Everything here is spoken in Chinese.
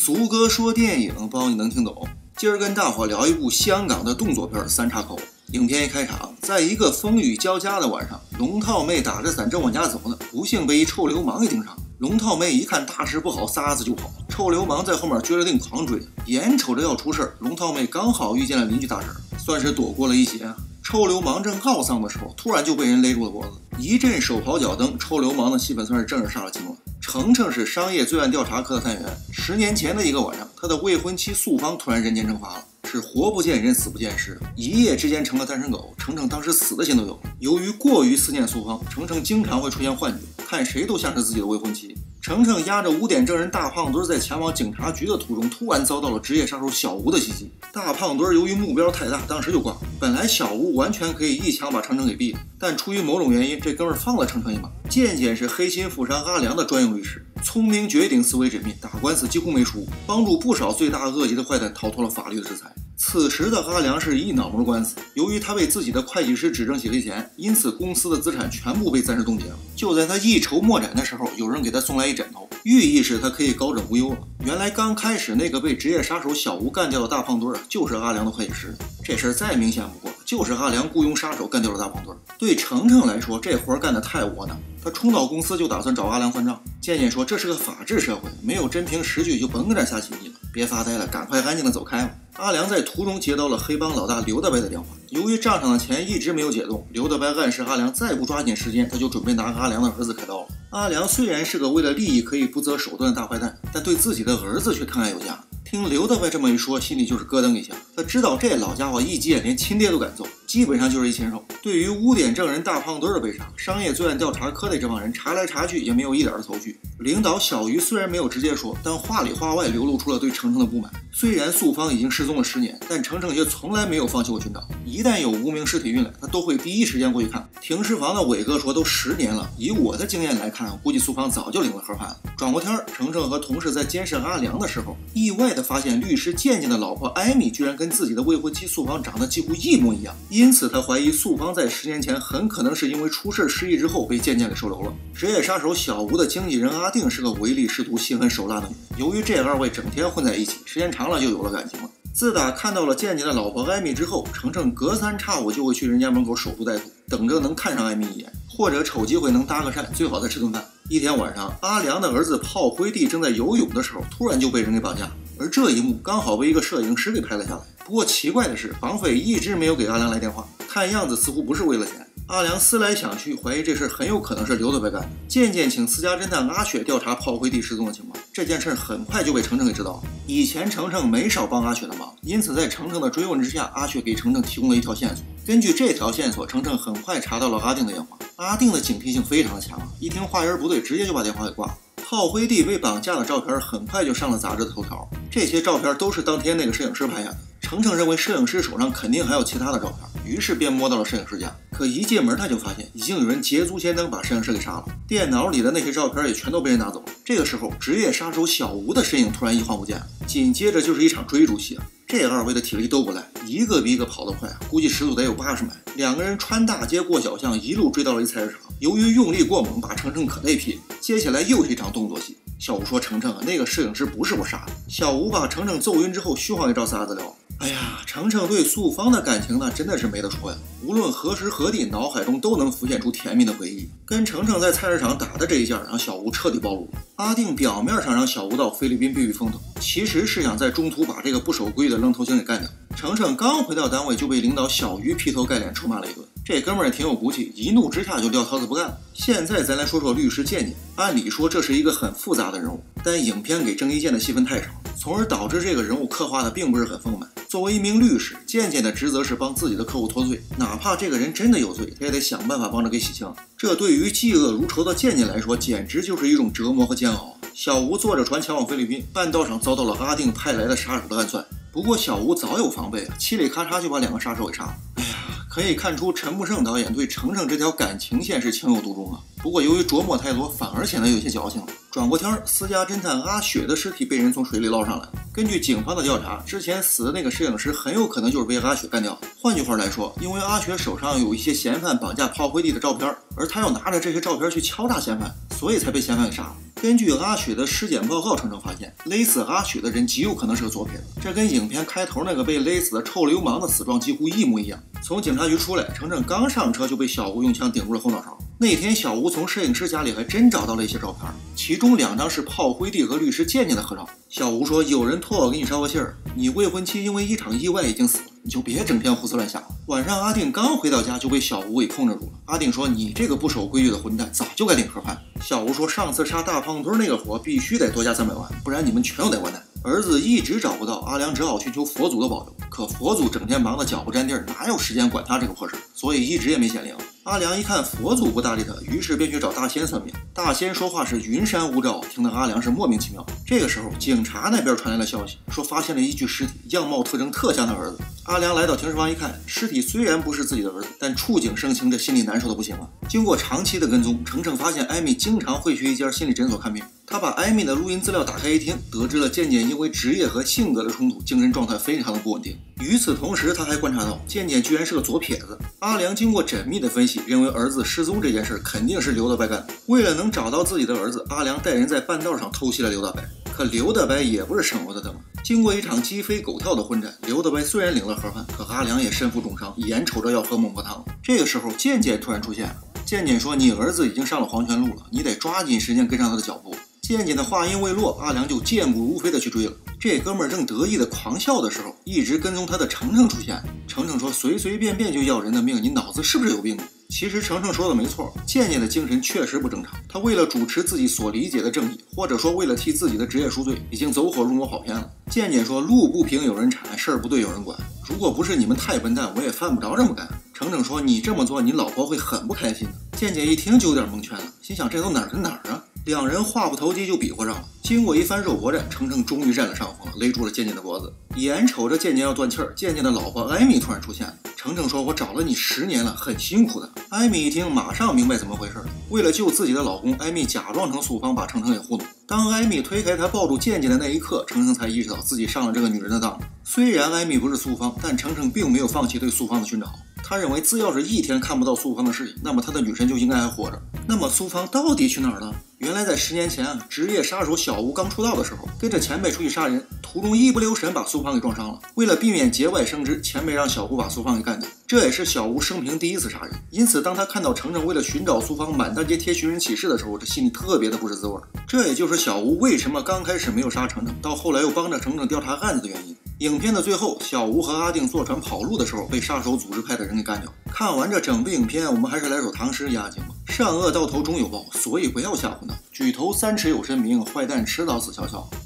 苏哥说电影，不知道你能听懂。今儿跟大伙聊一部香港的动作片《三岔口》。影片一开场，在一个风雨交加的晚上，龙套妹打着伞正往家走呢，不幸被一臭流氓给盯上。龙套妹一看大事不好，撒子就跑。臭流氓在后面撅着腚狂追，眼瞅着要出事，龙套妹刚好遇见了邻居大婶，算是躲过了一劫啊。臭流氓正懊丧的时候，突然就被人勒住了脖子，一阵手刨脚蹬，臭流氓的戏份算是正式杀了青了。程程是商业罪案调查科的探员，10年前的一个晚上，他的未婚妻素芳突然人间蒸发了，是活不见人死不见尸，一夜之间成了单身狗。程程当时死的心都有。由于过于思念素芳，程程经常会出现幻觉，看谁都像是自己的未婚妻。程程押着污点证人大胖墩在前往警察局的途中，突然遭到了职业杀手小吴的袭击。大胖墩由于目标太大，当时就挂了。本来小吴完全可以一枪把程程给毙了，但出于某种原因，这哥们放了程程一马。渐渐是黑心富商阿良的专用律师，聪明绝顶，思维缜密，打官司几乎没输，帮助不少罪大恶极的坏蛋逃脱了法律的制裁。此时的阿良是一脑门官司，由于他为自己的会计师指证洗黑钱，因此公司的资产全部被暂时冻结了。就在他一筹莫展的时候，有人给他送来一枕头，寓意是他可以高枕无忧了。原来刚开始那个被职业杀手小吴干掉的大胖墩就是阿良的会计师。这事儿再明显不过，就是阿良雇佣杀手干掉了大胖墩。对程程来说，这活干得太窝囊，他冲到公司就打算找阿良算账。渐渐说这是个法治社会，没有真凭实据就甭跟这瞎起腻了，别发呆了，赶快安静的走开吧。阿良在途中接到了黑帮老大刘大白的电话，由于账上的钱一直没有解冻，刘大白暗示阿良再不抓紧时间，他就准备拿阿良的儿子开刀了。阿良虽然是个为了利益可以不择手段的大坏蛋，但对自己的儿子却疼爱有加。听刘大白这么一说，心里就是咯噔一下。他知道这老家伙一急眼连亲爹都敢揍，基本上就是一禽兽。对于污点证人大胖墩的被杀，商业罪案调查科的这帮人查来查去也没有一点的头绪。领导小鱼虽然没有直接说，但话里话外流露出了对程程的不满。虽然素芳已经失踪了10年，但程程却从来没有放弃过寻找。一旦有无名尸体运来，他都会第一时间过去看。停尸房的伟哥说都10年了，以我的经验来看，估计素芳早就领了盒饭了。转过天，程程和同事在监视阿良的时候，意外的发现律师渐渐的老婆艾米居然跟自己的未婚妻素芳长得几乎一模一样，因此他怀疑素芳在10年前很可能是因为出事失忆之后被渐渐给收留了。职业杀手小吴的经纪人阿定是个唯利是图、心狠手辣的女人，由于这2位整天混在一起，时间长了就有了感情了。自打看到了渐渐的老婆艾米之后，程程隔3差5就会去人家门口守株待兔，等着能看上艾米一眼，或者瞅机会能搭个讪，最好再吃顿饭。一天晚上，阿良的儿子炮灰弟正在游泳的时候，突然就被人给绑架，而这一幕刚好被一个摄影师给拍了下来。不过奇怪的是，绑匪一直没有给阿良来电话，看样子似乎不是为了钱。阿良思来想去，怀疑这事很有可能是刘大白干的，渐渐请私家侦探阿雪调查炮灰弟失踪的情况。这件事很快就被程程给知道了。以前程程没少帮阿雪的忙，因此在程程的追问之下，阿雪给程程提供了一条线索。根据这条线索，程程很快查到了阿定的电话。阿定的警惕性非常的强，一听话音不对，直接就把电话给挂了。炮灰弟被绑架的照片很快就上了杂志的头条，这些照片都是当天那个摄影师拍下的。程程认为摄影师手上肯定还有其他的照片，于是便摸到了摄影师家。可一进门他就发现已经有人捷足先登把摄影师给杀了，电脑里的那些照片也全都被人拿走了。这个时候，职业杀手小吴的身影突然一晃不见了，紧接着就是一场追逐戏啊！这2位的体力都不赖，一个比一个跑得快，估计时速得有80迈。2个人穿大街过小巷，一路追到了一菜市场。由于用力过猛，把程程可累劈。接下来又是一场动作戏。小吴说：“程程啊，那个摄影师不是我杀的。”小吴把程程揍晕之后，虚晃一招撒子料。哎呀，程程对素芳的感情呢，真的是没得说呀。无论何时何地，脑海中都能浮现出甜蜜的回忆。跟程程在菜市场打的这一架，让小吴彻底暴露了。阿定表面上让小吴到菲律宾避避风头，其实是想在中途把这个不守规矩的愣头青给干掉。程程刚回到单位就被领导小鱼劈头盖脸臭骂了一顿，这哥们儿也挺有骨气，一怒之下就撂挑子不干了。现在咱来说说律师渐渐，按理说这是一个很复杂的人物，但影片给郑伊健的戏份太少，从而导致这个人物刻画的并不是很丰满。作为一名律师，渐渐的职责是帮自己的客户脱罪，哪怕这个人真的有罪，他也得想办法帮着给洗清。这对于嫉恶如仇的渐渐来说，简直就是一种折磨和煎熬。小吴坐着船前往菲律宾，半道上遭到了阿定派来的杀手的暗算。不过小吴早有防备啊，嘁里咔嚓就把2个杀手给杀了。哎呀，可以看出陈木胜导演对程程这条感情线是情有独钟啊。不过由于琢磨太多，反而显得有些矫情了。转过天，私家侦探阿雪的尸体被人从水里捞上来了。根据警方的调查，之前死的那个摄影师很有可能就是被阿雪干掉的。换句话来说，因为阿雪手上有一些嫌犯绑架炮灰弟的照片，而他要拿着这些照片去敲诈嫌犯，所以才被嫌犯给杀了。 根据阿雪的尸检报告，程程发现勒死阿雪的人极有可能是个左撇子，这跟影片开头那个被勒死的臭流氓的死状几乎一模一样。从警察局出来，程程刚上车就被小吴用枪顶住了后脑勺。那天小吴从摄影师家里还真找到了一些照片，其中2张是炮灰弟和律师健健的合照。小吴说：“有人托我给你捎个信儿，你未婚妻因为一场意外已经死了，你就别整天胡思乱想了。”晚上阿定刚回到家就被小吴给控制住了。阿定说：“你这个不守规矩的混蛋，早就该领盒饭。”小吴说：“上次杀大胖墩那个活必须得多加300万，不然你们全都得完蛋。”儿子一直找不到，阿良只好寻求佛祖的保佑，可佛祖整天忙得脚不沾地儿，哪有时间管他这个破事，所以一直也没显灵。阿良一看佛祖不搭理他，于是便去找大仙算命。大仙说话是云山雾罩，听得阿良是莫名其妙。这个时候警察那边传来了消息，说发现了一具尸体，样貌特征特像他儿子。阿良来到停尸房一看，尸体虽然不是自己的儿子，但触景生情，这心里难受的不行了。经过长期的跟踪，程程发现艾米经常会去一家心理诊所看病。他把艾米的录音资料打开一听，得知了健健因为职业和性格的冲突，精神状态非常的不稳定。与此同时，他还观察到健健居然是个左撇子。阿良经过缜密的分析，认为儿子失踪这件事肯定是刘德白干的。为了能找到自己的儿子，阿良带人在半道上偷袭了刘大白。可刘大白也不是省油的灯啊！经过一场鸡飞狗跳的混战，刘大白虽然领了盒饭，可阿良也身负重伤，眼瞅着要喝孟婆汤。这个时候，健健突然出现了。健健说：“你儿子已经上了黄泉路了，你得抓紧时间跟上他的脚步。”健健的话音未落，阿良就健步如飞的去追了。这哥们儿正得意的狂笑的时候，一直跟踪他的程程出现。程程说：“随随便便就要人的命，你脑子是不是有病？”其实程程说的没错，健健的精神确实不正常。他为了主持自己所理解的正义，或者说为了替自己的职业赎罪，已经走火入魔跑偏了。健健说：“路不平有人铲，事儿不对有人管。如果不是你们太笨蛋，我也犯不着这么干。”程程说：“你这么做，你老婆会很不开心的。”健健一听就有点蒙圈了，心想这都哪儿跟哪儿啊？两人话不投机就比划上了。经过一番肉搏战，程程终于占了上风，勒住了健健的脖子。眼瞅着健健要断气儿，健健的老婆艾米突然出现了。程程说：“我找了你10年了，很辛苦的。”艾米一听，马上明白怎么回事了。为了救自己的老公，艾米假装成素芳，把程程给糊弄。当艾米推开他抱住健健的那一刻，程程才意识到自己上了这个女人的当。虽然艾米不是素芳，但程程并没有放弃对素芳的寻找。他认为只要是一天看不到素芳的尸体，那么他的女神就应该还活着。那么素芳到底去哪儿了？原来在10年前啊，职业杀手小吴刚出道的时候，跟着前辈出去杀人，途中一不留神把素芳给撞伤了。为了避免节外生枝，前辈让小吴把素芳给干掉。这也是小吴生平第一次杀人，因此当他看到程程为了寻找素芳满大街贴寻人启事的时候，这心里特别的不是滋味。这也就是小吴为什么刚开始没有杀程程，到后来又帮着程程调查案子的原因。影片的最后，小吴和阿定坐船跑路的时候，被杀手组织派的人给干掉。看完这整部影片，我们还是来首唐诗压惊吧。善恶到头终有报，所以不要吓唬闹。举头三尺有神明，坏蛋迟早死翘翘。